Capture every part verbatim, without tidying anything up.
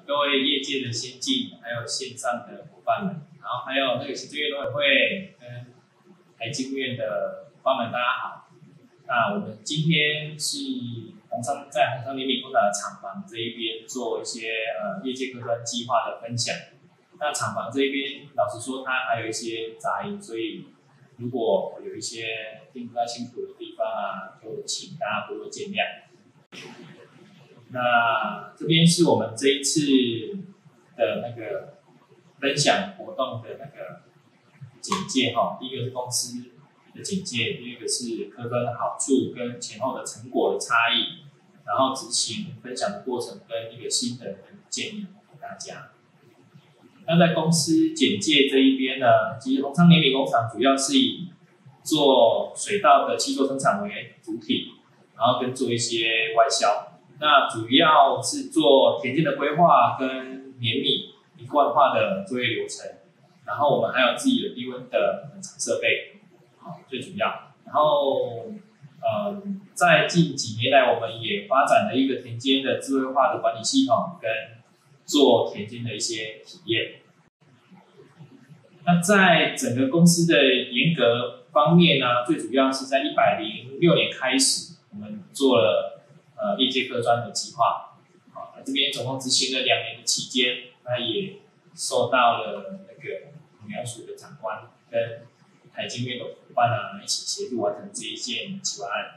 各位业界的先进，还有线上的伙伴们，然后还有那个行政院农委会跟台经院的伙伴们，大家好。那我们今天是红商在红商联名工厂的厂房这一边做一些呃业界科专计划的分享。那厂房这一边，老实说，它还有一些杂音，所以如果有一些听不太清楚的地方啊，就请大家多多见谅。那这边是我们这一次的那个分享活动的那个简介哈，第一个是公司的简介，第二个是科专的好处跟前后的成果的差异，然后执行分享的过程跟一个心得跟建议给大家。那在公司简介这一边呢，其实红昌联名工厂主要是以做水稻的气作生产为主体，然后跟做一些外销。那主要是做田间的规划跟碾米一贯化的作业流程，然后我们还有自己的低温的冷藏设备，好，最主要。然后，呃，在近几年来，我们也发展了一个田间的智慧化的管理系统，跟做田间的一些体验。那在整个公司的严格方面呢，最主要是在一百零六年开始，我们做了呃业界科专的计划，啊，这边总共执行了两年的期间，那也受到了那个农粮署的长官跟台经院的伙伴啊一起协助完成这一件计划案。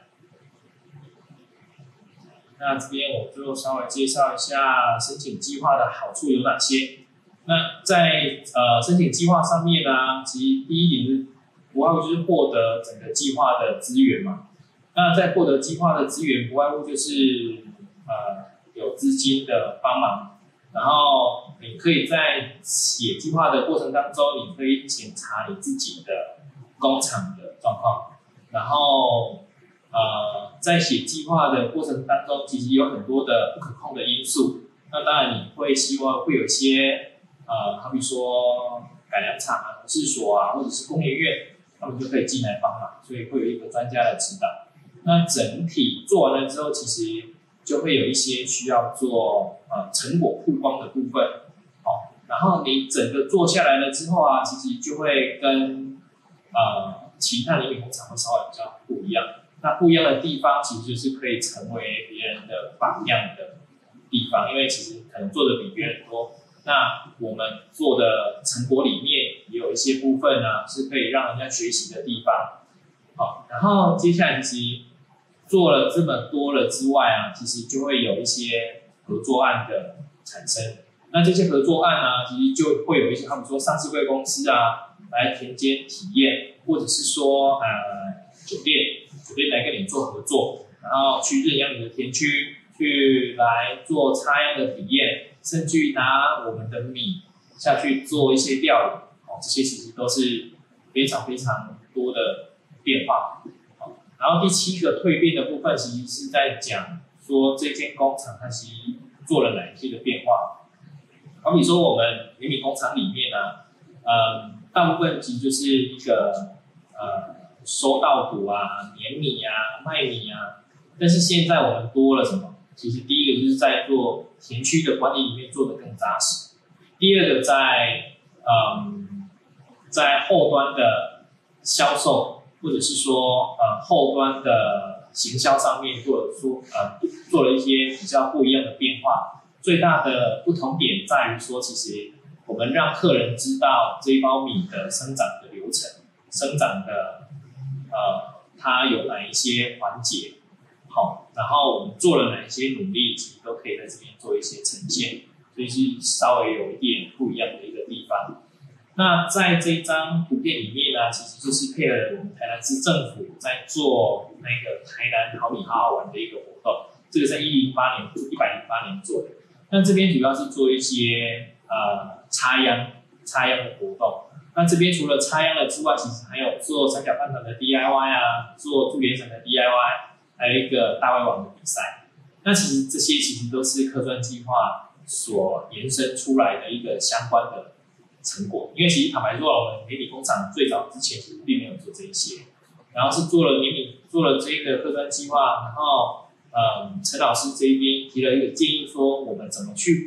那这边我就稍微介绍一下申请计划的好处有哪些。那在呃申请计划上面呢，其实第一点是不外乎就是获得整个计划的资源嘛。那在获得计划的资源，不外乎就是呃有资金的帮忙，然后你可以在写计划的过程当中，你可以检查你自己的工厂的状况，然后呃在写计划的过程当中，其实有很多的不可控的因素。那当然你会希望会有一些呃好比说改良厂啊、农事所啊，或者是工研院，他们就可以进来帮忙，所以会有一个专家的指导。那整体做完了之后，其实就会有一些需要做呃成果曝光的部分，哦，然后你整个做下来了之后啊，其实就会跟呃其他联名工厂会稍微比较不一样。那不一样的地方，其实就是可以成为别人的榜样的地方，因为其实可能做的比别人多。那我们做的成果里面也有一些部分呢，是可以让人家学习的地方。好，然后接下来其实做了这么多了之外啊，其实就会有一些合作案的产生。那这些合作案呢，其实就会有一些他们说上市贵公司啊，来田间体验，或者是说呃酒店酒店来跟你做合作，然后去认养你的田区，去来做插秧的体验，甚至于拿我们的米下去做一些料理，哦，这些其实都是非常非常多的变化。然后第七个蜕变的部分，其实是在讲说这间工厂它其实做了哪一些的变化。好比说我们联名工厂里面呢、啊，呃，大部分其实就是一个呃收稻谷啊、碾米啊、麦米啊，但是现在我们多了什么？其实第一个就是在做田区的管理里面做得更扎实，第二个在嗯在后端的销售。或者是说，呃，后端的行销上面，或者说，呃，做了一些比较不一样的变化。最大的不同点在于说，其实我们让客人知道这一包米的生长的流程，生长的，呃，它有哪一些环节，好，然后我们做了哪一些努力，其实都可以在这边做一些呈现，所以是稍微有一点不一样的一个地方。那在这一张图片里面呢，其实就是配合我们台南市政府在做那个台南好米好好玩的一个活动，这个在一零八年、一百零八年做的。那这边主要是做一些呃插秧、插秧的活动。那这边除了插秧了之外，其实还有做三角饭团的 D I Y 啊，做助联绳的 D I Y， 还有一个大胃王的比赛。那其实这些其实都是科专计划所延伸出来的一个相关的成果，因为其实坦白说，我们联名工厂最早之前其实并没有做这一些，然后是做了联名，做了这个科专计划，然后呃陈老师这一边提了一个建议，说我们怎么去跟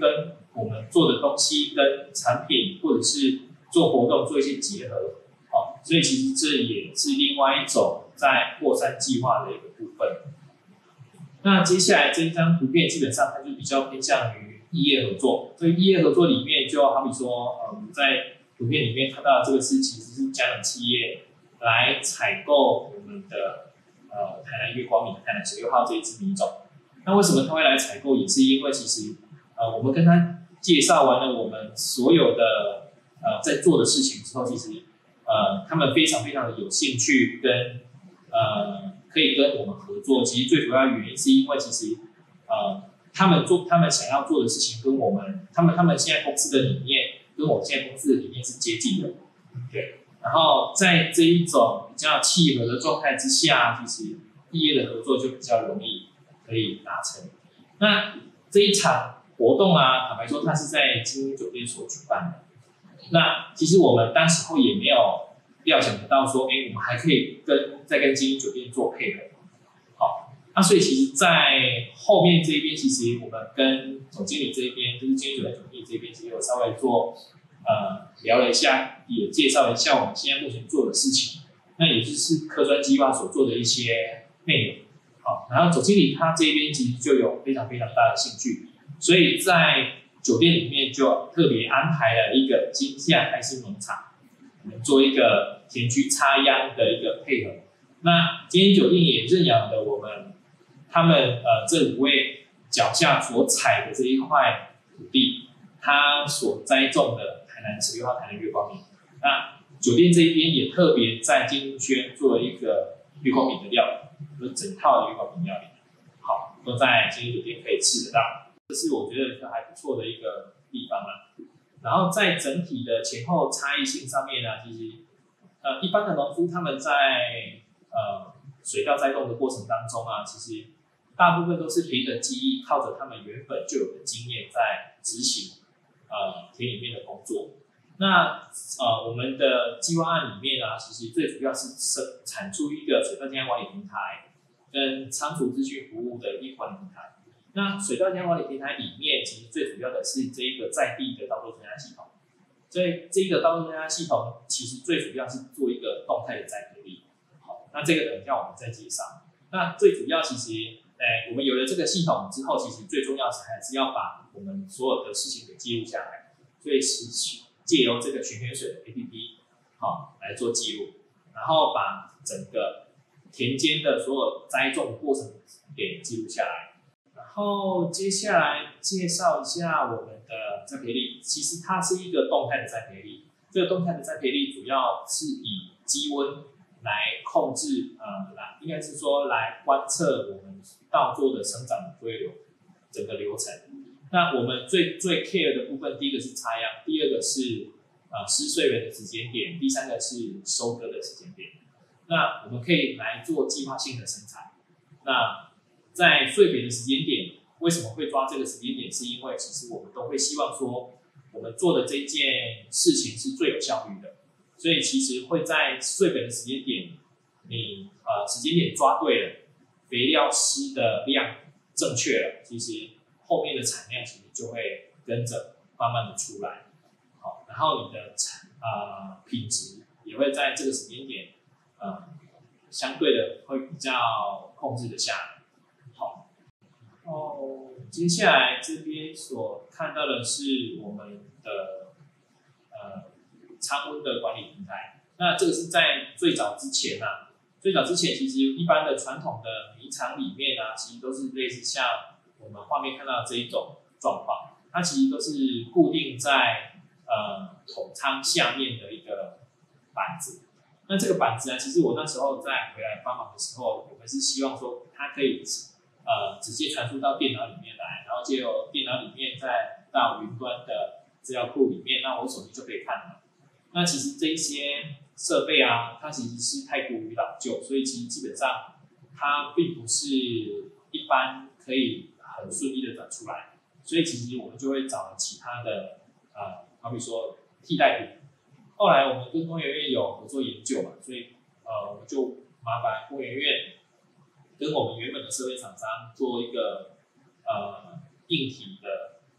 我们做的东西跟产品或者是做活动做一些结合，哦，所以其实这也是另外一种在扩散计划的一个部分。那接下来这一张图片基本上它就比较偏向于异业合作，所以异业合作里面就好比说，呃，我们在图片里面看到的这个是其实是家能企业来采购我们的呃台南月光米、台南十六号这一支米种。那为什么他会来采购？也是因为其实呃我们跟他介绍完了我们所有的呃在做的事情之后，其实呃他们非常非常的有兴趣跟呃可以跟我们合作。其实最主要原因是因为其实呃他们做他们想要做的事情跟我们他们他们现在公司的理念跟我们现在公司的理念是接近的，对。然后在这一种比较契合的状态之下，其实异业的合作就比较容易可以达成。那这一场活动啊，坦白说，它是在精英酒店所举办的。那其实我们当时候也没有料想得到说，哎，我们还可以跟再跟精英酒店做配合。好，那所以其实，在后面这一边，其实我们跟总经理这一边，就是精英酒店总经理这边，其实有稍微做呃聊了一下，也介绍一下我们现在目前做的事情。那也就是科专计划所做的一些内容。好，然后总经理他这边其实就有非常非常大的兴趣，所以在酒店里面就特别安排了一个金夏开心农场，我们做一个田区插秧的一个配合。那今天酒店也认养了我们他们呃这五位脚下所踩的这一块土地，他所栽种的台南十六号台南月光米。那酒店这一边也特别在金鹿轩做了一个月光米的料理，就是整套的月光米料理，好，都在金鹿酒店可以吃得到，这是我觉得一个还不错的一个地方啦。然后在整体的前后差异性上面呢，其实呃一般的农夫他们在呃水稻栽种的过程当中啊，其实大部分都是凭着记忆，靠着他们原本就有的经验在执行呃田里面的工作。那呃，我们的计划案里面啊，其实最主要是生产出一个水稻健康管理平台跟仓储资讯服务的一款平台。那水稻健康管理平台里面，其实最主要的是这一个在地的稻作增压系统。所以这个稻作增压系统其实最主要是做一个动态的栽培力。好，那这个等一下我们再介绍。那最主要其实，哎，我们有了这个系统之后，其实最重要是还是要把我们所有的事情给记录下来。所以是借由这个群田水的 A P P， 好来做记录，然后把整个田间的所有栽种的过程给记录下来。然后接下来介绍一下我们的栽培力，其实它是一个动态的栽培力。这个动态的栽培力主要是以积温来控制，呃，来应该是说来观测我们稻作的生长的规流整个流程。那我们最最 care 的部分，第一个是插秧，第二个是呃施穗源的时间点，第三个是收割的时间点。那我们可以来做计划性的生产。那在穗培的时间点，为什么会抓这个时间点？是因为其实我们都会希望说，我们做的这件事情是最有效率的，所以其实会在穗培的时间点，你呃时间点抓对了，肥料施的量正确了，其实后面的产量其实就会跟着慢慢的出来，好，然后你的产呃品质也会在这个时间点，呃相对的会比较控制的下来，好，哦，接下来这边所看到的是我们的呃仓温的管理平台，那这个是在最早之前啊，最早之前其实一般的传统的米厂里面啊，其实都是类似像我们画面看到的这一种状况，它其实都是固定在呃桶仓下面的一个板子。那这个板子呢，其实我那时候在回来帮忙的时候，我们是希望说它可以呃直接传输到电脑里面来，然后借由电脑里面再到云端的资料库里面，那我手机就可以看了。那其实这一些设备啊，它其实是太过于老旧，所以其实基本上它并不是一般可以很顺利的转出来，所以其实我们就会找了其他的呃，好比说替代品。后来我们跟工研院有合作研究嘛，所以呃我们就麻烦工研院跟我们原本的设备厂商做一个呃硬体的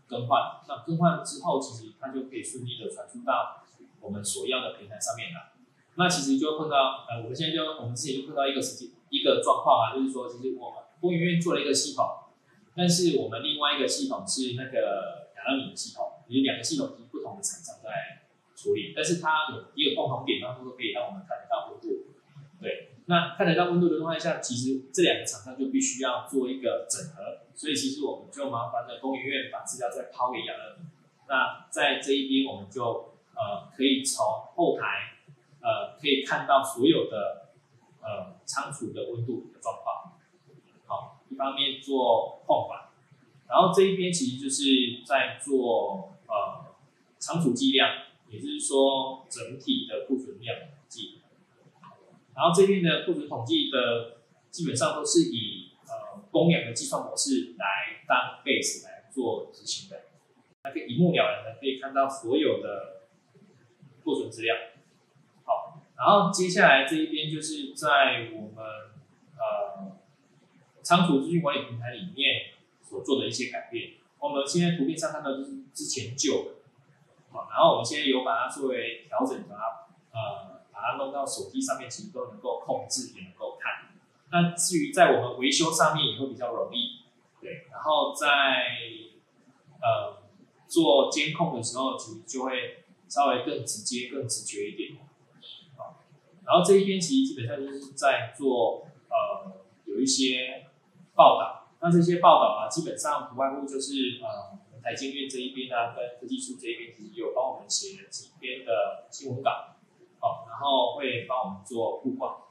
更换。那更换之后，其实它就可以顺利的传输到我们所要的平台上面来。那其实就碰到呃，我们现在就我们之前就碰到一个实际一个状况啊，就是说，其实我们工研院做了一个系统，但是我们另外一个系统是那个亚纳米的系统，也两个系统是不同的厂商在处理，但是它有一个共同点，它都可以让我们看得到温度。对，那看得到温度的状态下，其实这两个厂商就必须要做一个整合，所以其实我们就麻烦了工研院把资料再抛给亚纳米。那在这一边，我们就呃可以从后台呃可以看到所有的呃仓储的温度的状况。好，一方面做控管，然后这一边其实就是在做呃仓储计量，也就是说整体的库存量统计。然后这边的库存统计的基本上都是以呃公量的计算模式来当 base 来做执行的，那可以一目了然的可以看到所有的库存资料。好，然后接下来这一边就是在我们呃仓储资讯管理平台里面所做的一些改变。我们现在图片上看到就是之前旧的，好，然后我们现在有把它作为调整，把它呃把它弄到手机上面，其实都能够控制，也能够看。那至于在我们维修上面也会比较容易，对，然后在呃做监控的时候，其实就会稍微更直接、更直觉一点。好，然后这一边其实基本上就是在做呃有一些报道，那这些报道啊，基本上不外乎就是呃台经院这一边啊，跟科技处这一边其实有帮我们写了几篇的新闻稿。好，然后会帮我们做曝光。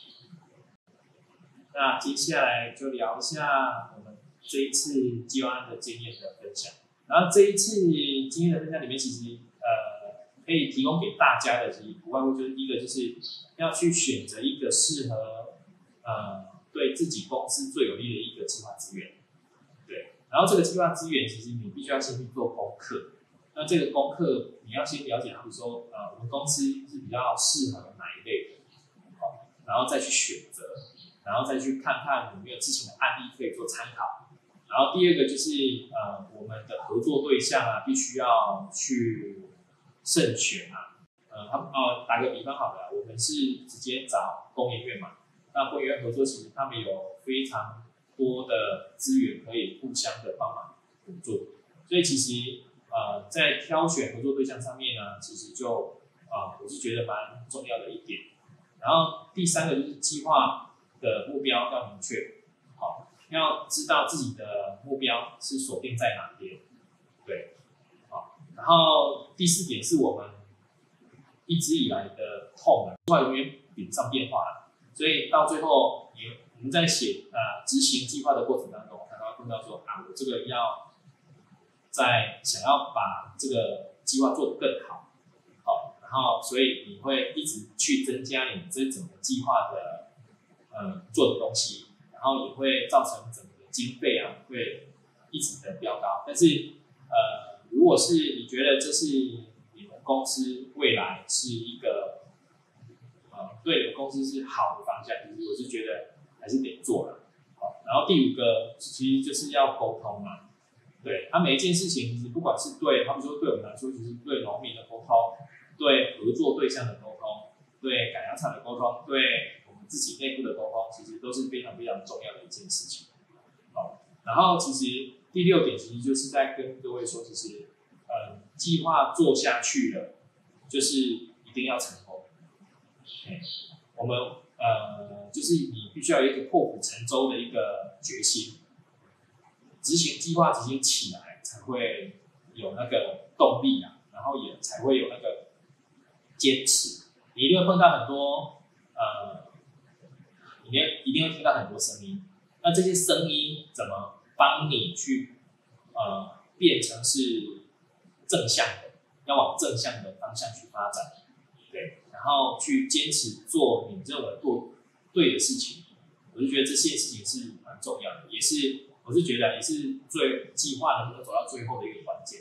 那接下来就聊一下我们这一次计划案的经验的分享。然后这一次经验的分享里面，其实呃可以提供给大家的，其实不外乎就是第一个就是要去选择一个适合呃对自己公司最有利的一个计划资源。对，然后这个计划资源其实你必须要先去做功课。那这个功课你要先了解，比如说，呃，我们公司是比较适合哪一类的，好，然后再去选择，然后再去看看有没有之前的案例可以做参考。然后第二个就是，呃，我们的合作对象啊，必须要去慎选啊。呃，他呃，打个比方好了，我们是直接找工研院嘛，那工研院合作其实他们有非常多的资源可以互相的帮忙合作，所以其实。呃，在挑选合作对象上面呢，其实就啊、呃，我是觉得蛮重要的一点。然后第三个就是计划的目标要明确，好，要知道自己的目标是锁定在哪边，对，好。然后第四点是我们一直以来的痛啊，计划永远比不上变化了，所以到最后你我们在写呃执行计划的过程当中，可能会碰到说啊，我这个要。在想要把这个计划做得更好，好，然后所以你会一直去增加你这整个计划的呃做的东西，然后也会造成整个经费啊会一直的飙高。但是呃，如果是你觉得这是你们公司未来是一个呃对你们公司是好的方向，其实我是觉得还是得做了。好，然后第五个其实就是要沟通嘛。对，他、啊、每一件事情，其实不管是对他们说对我们来说，其实对农民的沟通，对合作对象的沟通，对改良厂的沟通，对我们自己内部的沟通，其实都是非常非常重要的一件事情。好，然后其实第六点，其实就是在跟各位说，其实呃计划做下去了，就是一定要成功。Okay. 我们呃就是你必须要有一个破釜沉舟的一个决心。执行计划执行起来才会有那个动力啊，然后也才会有那个坚持。你一定会碰到很多呃，你一定会听到很多声音。那这些声音怎么帮你去呃变成是正向的，要往正向的方向去发展，对，然后去坚持做你认为做对的事情。我就觉得这些事情是蛮重要的，也是。我是觉得也是最计划能够走到最后的一个关键，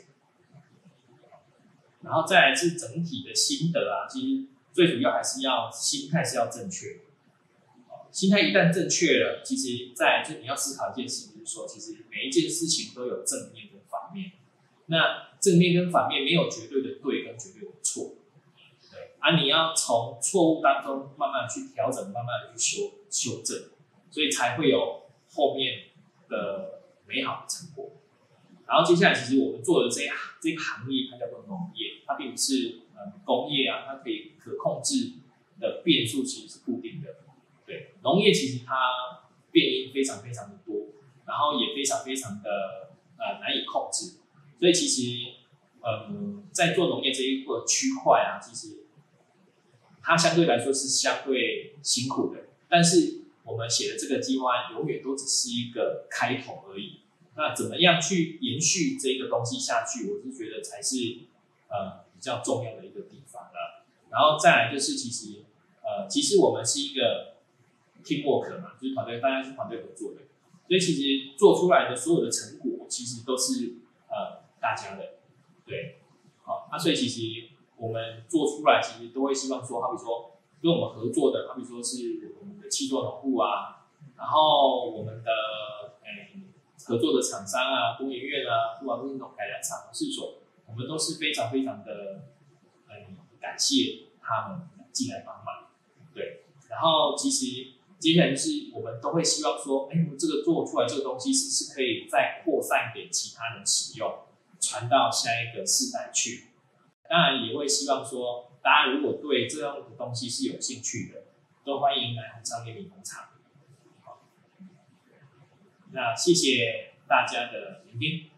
然后再来是整体的心得啊，其实最主要还是要心态是要正确，心态一旦正确了，其实再来就你要思考一件事，就是说，其实每一件事情都有正面跟反面， 那正面跟反面没有绝对的对跟绝对的错，对啊，你要从错误当中慢慢去调整，慢慢的去修修正，所以才会有后面的美好的成果。然后接下来，其实我们做的这一这个行业，它叫做农业，它并不是呃工业啊，它可以可控制的变数其实是固定的。对，农业其实它变因非常非常的多，然后也非常非常的呃难以控制，所以其实呃在做农业这一个区块啊，其实它相对来说是相对辛苦的，但是我们写的这个计划永远都只是一个开头而已。那怎么样去延续这个东西下去，我是觉得才是呃比较重要的一个地方了。然后再来就是其实呃其实我们是一个 teamwork 嘛，就是团队，大家是团队合作的，所以其实做出来的所有的成果其实都是呃大家的，对，好，那、啊、所以其实我们做出来其实都会希望说，好比说跟我们合作的，好比说是我们的气作农户啊，然后我们的诶。合作的厂商啊，工研院啊，不管是那种改良厂、试所，我们都是非常非常的嗯感谢他们进来帮忙，对。然后其实接下来就是我们都会希望说，哎，我们这个做出来这个东西是是可以再扩散给其他人使用，传到下一个世代去。当然也会希望说，大家如果对这样的东西是有兴趣的，都欢迎来红昌联名工厂。那谢谢大家的聆听。